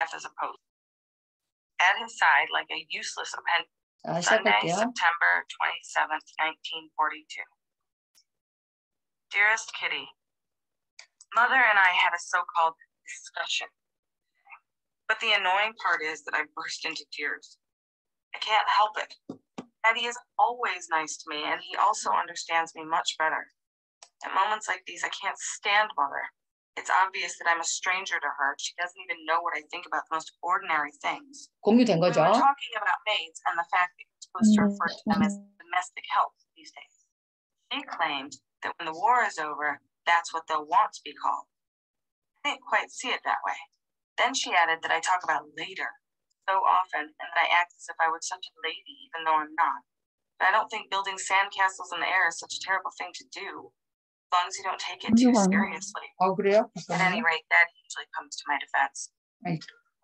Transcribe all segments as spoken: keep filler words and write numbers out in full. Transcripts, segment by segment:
as opposed. At his side, like a useless appendage. 자, Sunday, 시작할게요. September twenty-seventh, nineteen forty-two. Dearest Kitty, Mother and I had a so-called discussion. But the annoying part is that I burst into tears. I can't help it. Daddy is always nice to me, and he also understands me much better. At moments like these, I can't stand Mother. It's obvious that I'm a stranger to her. She doesn't even know what I think about the most ordinary things. 공유된 We 거죠. were talking about maids and the fact that you're supposed to refer to them as domestic help these days. She claimed that when the war is over, that's what they'll want to be called. I didn't quite see it that way. Then she added that I talk about later so often and that I act as if I were such a lady, even though I'm not. But I don't think building sandcastles in the air is such a terrible thing to do, as long as you don't take it too seriously. 어, 그래요? At any rate, Daddy usually comes to my defense. 아니,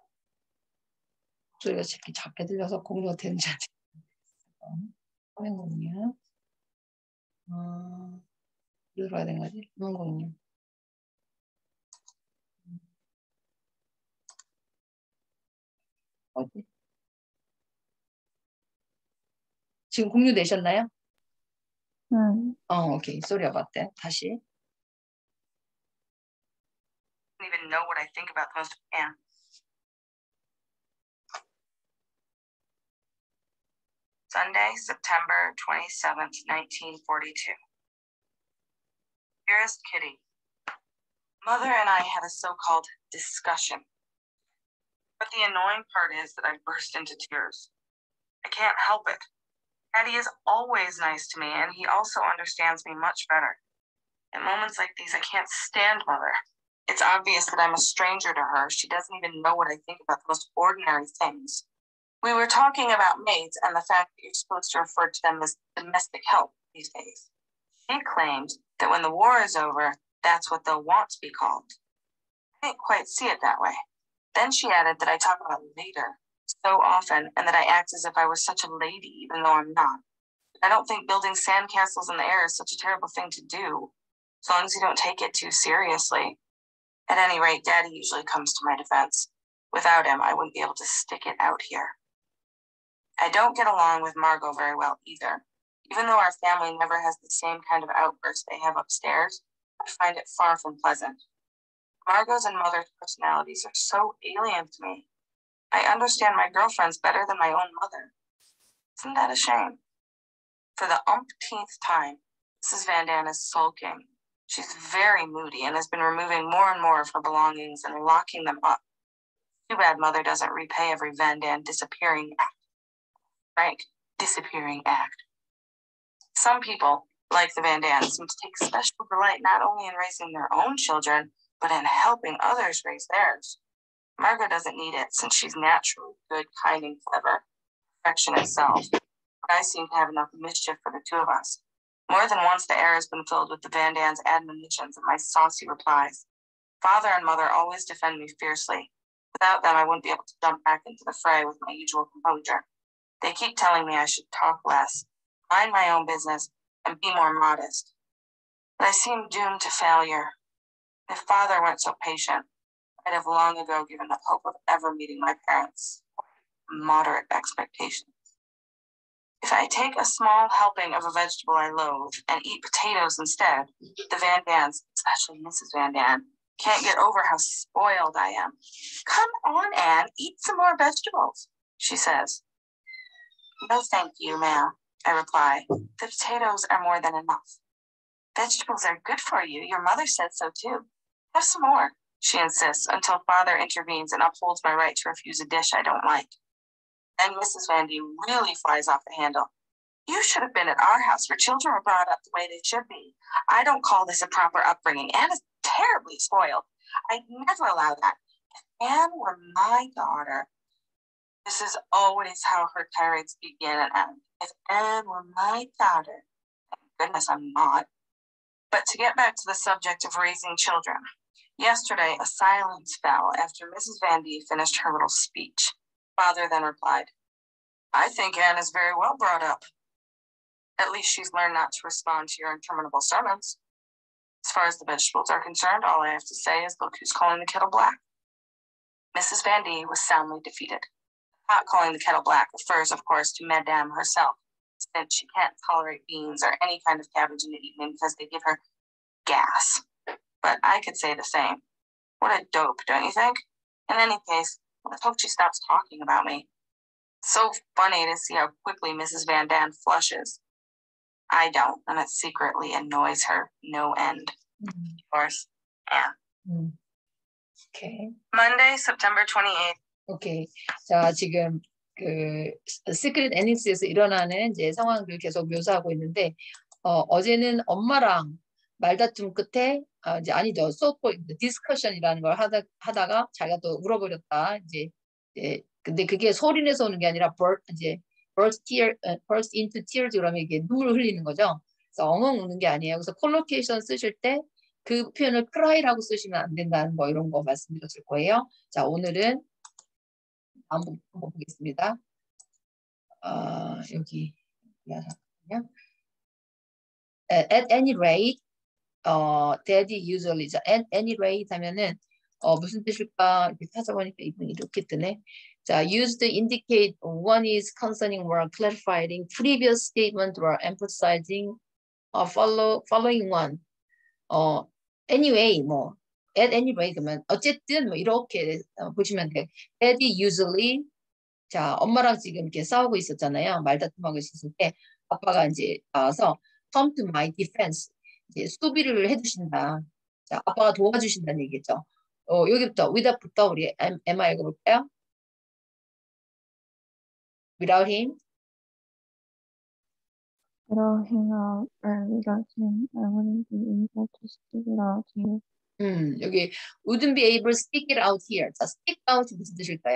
소리가 이렇게 작게 들려서 공유가 되는지 안 되는지. 화면 공유. 어, 이리로 가야 되는 거지? 화면 공유. 어디? 지금 공유되셨나요? 응. 어, 오케이. Sorry about that. 다시. I don't even know what I think about the most. Yeah. Sunday, September twenty-seventh, nineteen forty-two. Dearest Kitty, Mother and I had a so-called discussion. But the annoying part is that I burst into tears. I can't help it. Daddy is always nice to me, and he also understands me much better. At moments like these, I can't stand Mother. It's obvious that I'm a stranger to her. She doesn't even know what I think about the most ordinary things. We were talking about maids and the fact that you're supposed to refer to them as domestic help these days. She claimed that when the war is over, that's what they'll want to be called. I didn't quite see it that way. Then she added that I talk about later so often and that I act as if I were such a lady, even though I'm not. I don't think building sandcastles in the air is such a terrible thing to do, as long as you don't take it too seriously. At any rate, Daddy usually comes to my defense. Without him, I wouldn't be able to stick it out here. I don't get along with Margot very well either. Even though our family never has the same kind of outbursts they have upstairs, I find it far from pleasant. Margot's and Mother's personalities are so alien to me. I understand my girlfriends better than my own mother. Isn't that a shame? For the umpteenth time, Missus Van Daan is sulking. She's very moody and has been removing more and more of her belongings and locking them up. Too bad Mother doesn't repay every Van Daan disappearing act. Frank, disappearing act. Some people, like the Van Daans, seem to take special delight not only in raising their own children, but in helping others raise theirs. Margot doesn't need it since she's naturally good, kind, and clever. Perfection itself. But I seem to have enough mischief for the two of us. More than once the air has been filled with the Van Daans' admonitions and my saucy replies. Father and Mother always defend me fiercely. Without them, I wouldn't be able to jump back into the fray with my usual composure. They keep telling me I should talk less, mind my own business, and be more modest. But I seem doomed to failure. If Father weren't so patient, I'd have long ago given up hope of ever meeting my parents' moderate expectations. If I take a small helping of a vegetable I loathe and eat potatoes instead, the Van Daans, especially Missus Van Daan, can't get over how spoiled I am. Come on, Anne, eat some more vegetables, she says. No, thank you, ma'am, I reply. The potatoes are more than enough. Vegetables are good for you. Your mother said so too. Have some more, she insists, until Father intervenes and upholds my right to refuse a dish I don't like. Then Missus Van Daan really flies off the handle. You should have been at our house where children were brought up the way they should be. I don't call this a proper upbringing. Anne is terribly spoiled. I'd never allow that. If Anne were my daughter, this is always how her tirades begin and end. If Anne were my daughter, thank goodness I'm not. But to get back to the subject of raising children, yesterday a silence fell after Missus Van Daan finished her little speech. Father then replied, I think Anne is very well brought up. At least she's learned not to respond to your interminable sermons. As far as the vegetables are concerned, all I have to say is look who's calling the kettle black. Missus Van D was soundly defeated. Pot calling the kettle black refers, of course, to Madame herself, since she can't tolerate beans or any kind of cabbage in the evening because they give her gas. But I could say the same. What a dope, don't you think? In any case, let's hope she stops talking about me. It's so funny to see how quickly Missus Van Dam flushes. I don't, and it secretly annoys her no end. 음, Of course, Anne. 음. 오케이. Monday, September twenty-eighth. 오케이. 자, 지금 그 시크릿 애닉스에서 일어나는 이제 상황들 계속 묘사하고 있는데 어, 어제는 엄마랑 말다툼 끝에 아, 이제 아니죠. 소포 디스커션이라는 걸 하다 하다가 자기가 또 울어버렸다. 이제 예, 근데 그게 소리 내서 오는 게 아니라 burst 이제 burst tear 어, burst into tears 그러면 이게 눈물 흘리는 거죠. 그래서 엉엉 우는 게 아니에요. 그래서 콜로케이션 쓰실 때 그 표현을 cry라고 쓰시면 안 된다는 거 이런 거 말씀드렸을 거예요. 자, 오늘은 한번 보겠습니다. 아, 여기 잠깐만요. At any rate, 어, daddy usually, at any rate 하면은 어, 무슨 뜻일까 이렇게 찾아보니까 이분이 이렇게 뜨네. 자, used to indicate one is concerning or clarifying previous statement or emphasizing uh, follow following one. 어, anyway, 뭐 at any rate 그러면 어쨌든 뭐 이렇게 어, 보시면 돼. daddy usually 자, 엄마랑 지금 이렇게 싸우고 있었잖아요. 말다툼하고 있었을 때 아빠가 이제 나와서 come to my defense 이제 수비를 해주신다. 자, 아빠가 도와주신다는 얘기죠. 어, 여기부터 without부터 우리 M, Emma 읽어볼까요? Without him. Without him out, or without him, I wouldn't be able to stick it out here. 음, 여기 wouldn't be able to stick it out here. 자, stick out 무슨 뜻일까요?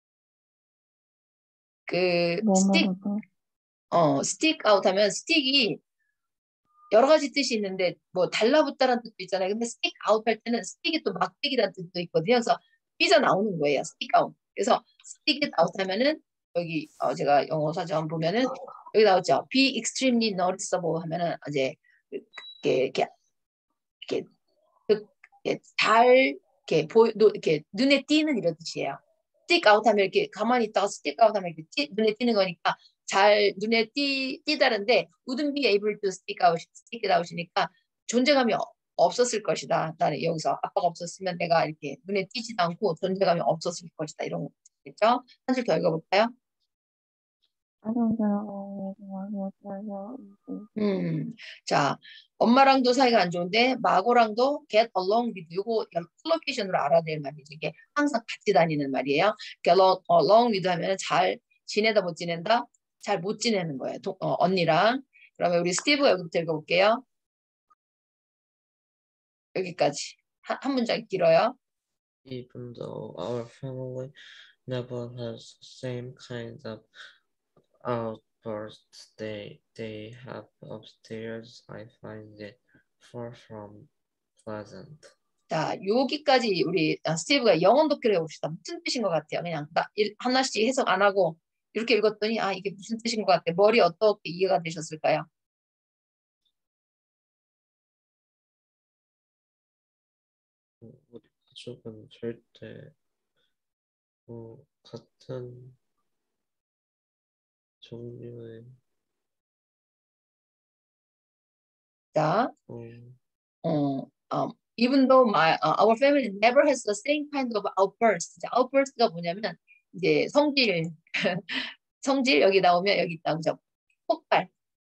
그 stick, 뭐뭐로도. 어, stick out 하면 stick이 여러 가지 뜻이 있는데 뭐 달라붙다라는 뜻도 있잖아요. 근데 stick out 할 때는 stick이 또 막대기라는 뜻도 있거든요. 그래서 삐져 나오는 거예요. stick out. 그래서 stick it out 하면은 여기 어 제가 영어 사전 보면은 여기 나오죠. be extremely noticeable 하면은 이제 이렇게 이렇게 이렇게, 이렇게 잘 이렇게 보 이렇게 눈에 띄는 이런 뜻이에요. stick out 하면 이렇게 가만히 있다가 stick out 하면 이렇게 띄, 눈에 띄는 거니까 잘 눈에 띄, 띄다른데 wouldn't be able to stick out, stick it out이니까 존재감이 없었을 것이다. 나는 여기서 아빠가 없었으면 내가 이렇게 눈에 띄지도 않고 존재감이 없었을 것이다. 이런 거겠죠? 한 줄 더 읽어볼까요? I don't get along with my mother. 음, 자, 엄마랑도 사이가 안 좋은데 마고랑도 get along with 요거 콜로케이션으로 알아야 될 말이죠. 이게 항상 같이 다니는 말이에요. get along with 하면 잘 지내다 못 지낸다, 잘 못 지내는 거예요. 도, 어, 언니랑. 그러면 우리 스티브가 여기부터 읽어볼게요. 여기까지 한, 한 문장 길어요. Even though our family never has the same kind of outbursts they they have upstairs, I find it far from pleasant. 자, 여기까지 우리 스티브가 영어 독해를 해봅시다. 무슨 뜻인 것 같아요? 그냥 나 일, 하나씩 해석 안 하고 이렇게 읽었더니 아 이게 무슨 뜻인 것 같아. 머리 어떻게 이해가 되셨을까요? 우리 가족은 절대 어, 같은 종류의 자, 어, 어, um, even though my uh, our family never has the same kind of outburst. 자, outburst가 뭐냐면 이제 성질 성질 여기 나오면 여기 있다 그죠? 폭발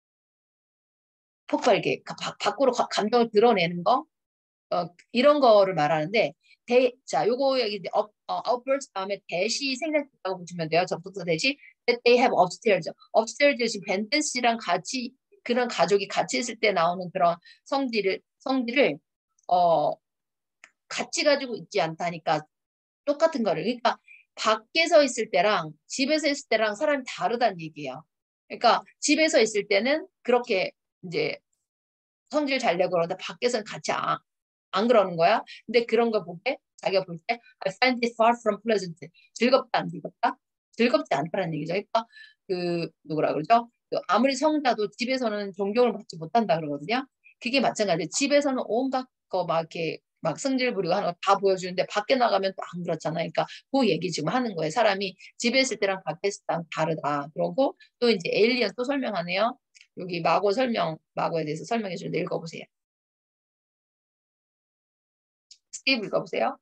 폭발 이렇게 바, 밖으로 가, 감정을 드러내는 거 어, 이런 거를 말하는데 대, 자 요거 여기 업, 어, outburst 다음에 대시 생략했다고 보시면 돼요. 접속사 대시 that they have upstairs. upstairs 지금 벤덴 씨랑 같이 그런 가족이 같이 있을 때 나오는 그런 성질을 성질을 어 같이 가지고 있지 않다니까 똑같은 거를 그러니까 밖에서 있을 때랑 집에서 있을 때랑 사람이 다르다는 얘기예요. 그러니까 집에서 있을 때는 그렇게 이제 성질 잘 내고 그러는데 밖에서는 같이 안, 안 그러는 거야. 근데 그런 거 볼 때 자기가 볼 때 I find it far from pleasant. 즐겁다 안 즐겁다? 즐겁지 않다는 얘기죠. 그러니까 그 누구라 그러죠? 그 아무리 성자도 집에서는 존경을 받지 못한다 그러거든요. 그게 마찬가지예요. 집에서는 온갖 거 막 이렇게 막 승질 부리고 하는 거 다 보여주는데 밖에 나가면 또 안 그렇잖아요. 그러니까 그 얘기 지금 하는 거예요. 사람이 집에 있을 때랑 밖에 있을 때랑 다르다. 그러고 또 이제 에일리언 또 설명하네요. 여기 마고 설명, 마고에 대해서 설명해 주는데 읽어보세요. 스티브 읽어보세요.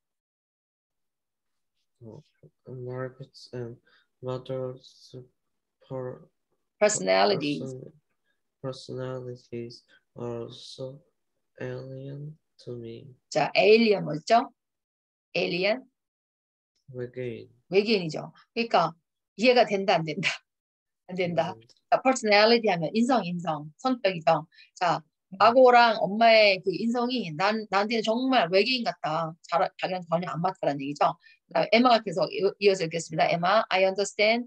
Oh, Margaret's and mother's per, personalities. person, personalities are so alien to me. 자, 에일리언 뭐죠? 에일리언? 외계인. 외계인이죠. 그러니까 이해가 된다, 안 된다? 안 된다. 음, 자, personality 하면 인성, 인성, 성격이죠. 자, 마고랑 엄마의 그 인성이 난, 나한테는 정말 외계인 같다. 잘, 자기랑 전혀 안 맞다라는 얘기죠. 그다음에 에마가 계속 이- 이어서 읽겠습니다. 에마, I understand.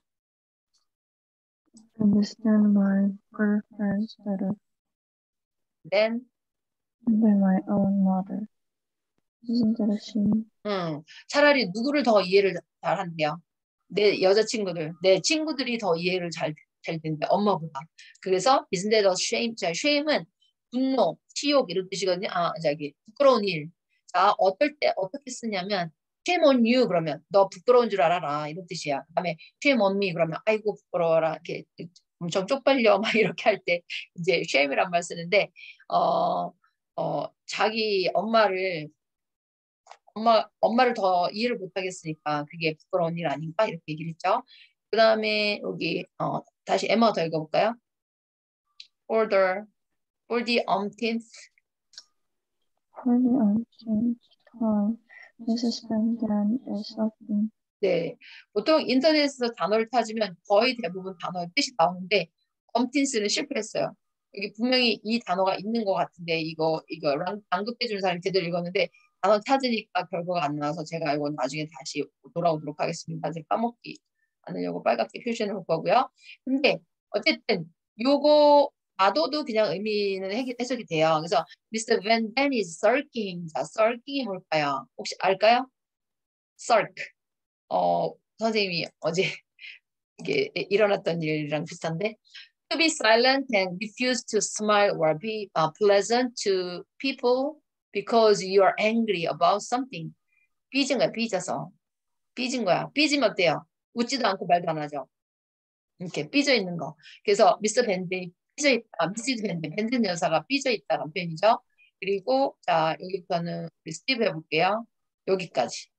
Understand my preference better Then, than my own mother. Isn't that a shame? 음, 차라리 누구를 더 이해를 잘 한대요. 내 여자친구들, 내 친구들이 더 이해를 잘, 잘 된대, 엄마보다. 그래서 isn't that a shame? 자, shame은 분노, 치욕 이런 뜻이거든요. 아, 저기 부끄러운 일. 자, 어떨 때 어떻게 쓰냐면 shame on you 그러면 너 부끄러운 줄 알아라 이런 뜻이야. 그다음에 shame on me 그러면 아이고 부끄러워라 이렇게 엄청 쪽팔려 막 이렇게 할 때 이제 shame이란 말 쓰는데 어, 어, 자기 엄마를 엄마, 엄마를 더 이해를 못하겠으니까 그게 부끄러운 일 아닌가 이렇게 얘기를 했죠. 그 다음에 여기 어, 다시 에마 더 읽어볼까요? For the, for the umpteenth For the umpteenth time, Missus Benton is something. 네, 보통 인터넷에서 단어를 찾으면 거의 대부분 단어의 뜻이 나오는데 umpteenth는 실패했어요. 여기 분명히 이 단어가 있는 것 같은데 이거 이거 랑- 낭독해주는 사람이 제대로 읽었는데 단어 찾으니까 결과가 안 나와서 제가 이거 나중에 다시 돌아오도록 하겠습니다. 제가 까먹기 않으려고 빨갛게 표시해 놓을 거고요. 근데 어쨌든 요거 놔둬도 그냥 의미는 해- 해석이 돼요. 그래서 미스터 Van Den is sulking. 자, sulking이 뭘까요? 혹시 알까요? sulk. 어, 선생님이 어제 이게 일어났던 일이랑 비슷한데 to be silent and refuse to smile or be uh, pleasant to people because you are angry about something. 삐진 거야, 삐져서. 삐진 거야. 삐지면 어때요? 웃지도 않고 말도 안 하죠. 이렇게 삐져 있는 거. 그래서 미스터 밴드 삐져 있다. 미시드 밴드, 밴드 여사가 삐져 있다는 표현이죠. 그리고 자 여기부터는 우리 스티브 해볼게요. 여기까지.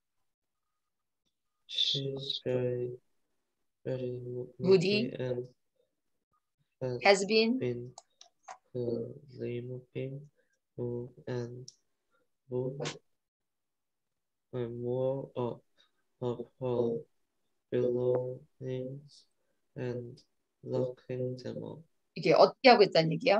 She's very, very Moody. moody and has has been been removing move and move and more of, of her belongings and locking them up. 이게 어떻게 하고 있다는 얘기예요?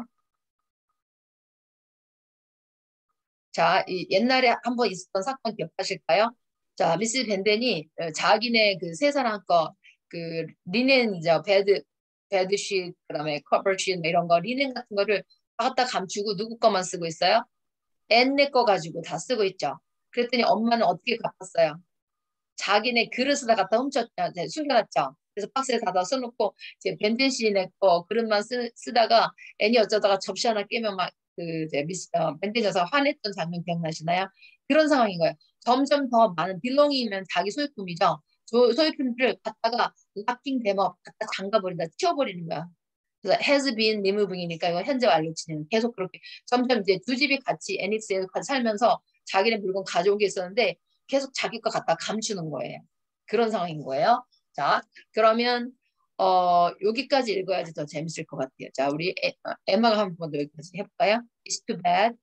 자, 이 옛날에 한번 있었던 사건 기억하실까요? 자, 미스 밴덴이 어, 자기네 그 세 사람 거 그 리넨이죠. 베드 베드शी트 그다음에 커버शी트 뭐 이런 거 리넨 같은 거를 다 갖다 감추고 누구 거만 쓰고 있어요? 앤네 거 가지고 다 쓰고 있죠. 그랬더니 엄마는 어떻게 갚았어요? 자기네 그릇에다 갖다 훔쳤, 아, 네, 숨겨놨죠. 그래서 박스에 닫아 써놓고 이제 밴덴 씨네 거 그릇만 쓰, 쓰다가 애니 어쩌다가 접시 하나 깨면 막 그 이제 미스 어, 밴덴 여사가 화냈던 장면 기억나시나요? 그런 상황인 거예요. 점점 더 많은 빌롱이면 자기 소유품이죠. 소, 소유품들을 갖다가 락킹 대머 갖다 잠가버린다, 치워버리는 거야. 그래서 has been removing이니까 이거 현재 완료 진행 계속 그렇게 점점 이제 두 집이 같이 애닉스에 같이 살면서 자기네 물건 가져온 게 있었는데 계속 자기 거 갖다 감추는 거예요. 그런 상황인 거예요. 자, 그러면 어 여기까지 읽어야지 더 재밌을 것 같아요. 자, 우리 에, 어, 에마가 한 번 더 여기까지 해볼까요? It's too bad.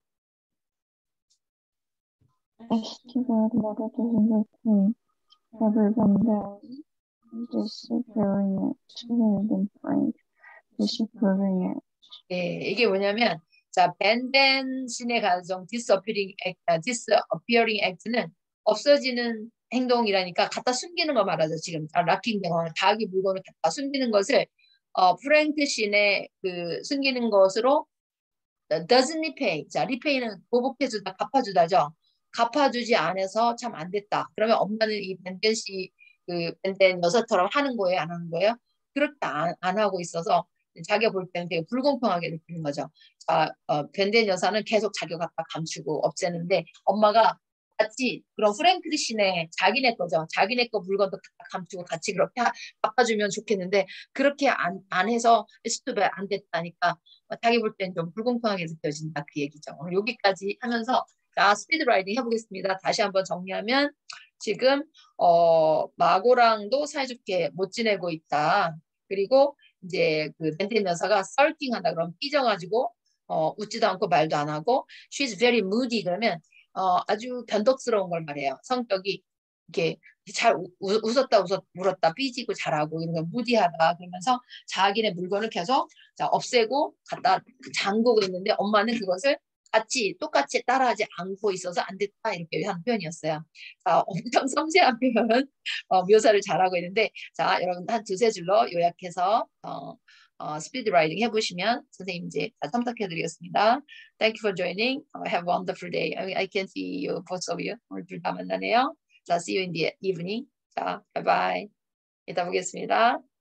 It's too bad mother doesn't like me. Rather than that, disappearing it, rather than Frank disapproving it. 예, 이게 뭐냐면 자, 밴덴 신의 가정 disappearing act, 아, disappearing act는 없어지는 행동이라니까 갖다 숨기는 거 말하죠. 지금 아, 락킹 대왕 자기 물건을 갖다 숨기는 것을 어, 프랭크 신의 그 숨기는 것으로 doesn't repay. 자, repay는 보복해주다, 갚아주다죠. 갚아주지 않아서 참 안 됐다. 그러면 엄마는 이 밴덴 씨, 그 밴덴 여사처럼 하는 거예요, 안 하는 거예요? 그렇게 안, 안 하고 있어서 자기가 볼 때는 되게 불공평하게 느끼는 거죠. 자, 어, 벤덴 여사는 계속 자기가 갖다 감추고 없애는데 엄마가 같이 그런 프랭크리신의 자기네 거죠. 자기네 거 물건도 갖다 감추고 같이 그렇게 하, 갚아주면 좋겠는데 그렇게 안, 안 해서 스튜브 안 됐다니까 자기 볼 땐 좀 불공평하게 느껴진다 그 얘기죠. 오늘 여기까지 하면서 자 스피드 라이딩 해보겠습니다. 다시 한번 정리하면 지금 어, 마고랑도 사이좋게 못 지내고 있다. 그리고 이제 그 벤텐 여사가 썰팅한다 그러면 삐져가지고 어, 웃지도 않고 말도 안 하고 she's very moody 그러면 어, 아주 변덕스러운 걸 말해요. 성격이 이렇게 잘 우, 웃었다 웃었 울었다 삐지고 잘하고 이런 거 무디하다 그러면서 자기네 물건을 계속 자, 없애고 갖다 잠그고 있는데 엄마는 그것을 같이 똑같이 따라하지 않고 있어서 안 됐다 이렇게 한 표현이었어요. 자, 엄청 섬세한 표현 어, 묘사를 잘하고 있는데 자 여러분 한 두세 줄로 요약해서 어, 어, 스피드 라이딩 해보시면 선생님 이제 다 첨삭해드리겠습니다. Thank you for joining. Have a wonderful day. I, I can see you, both of you. 오늘 둘 다 만나네요. 자, see you in the evening. 자, bye bye. 이따 보겠습니다.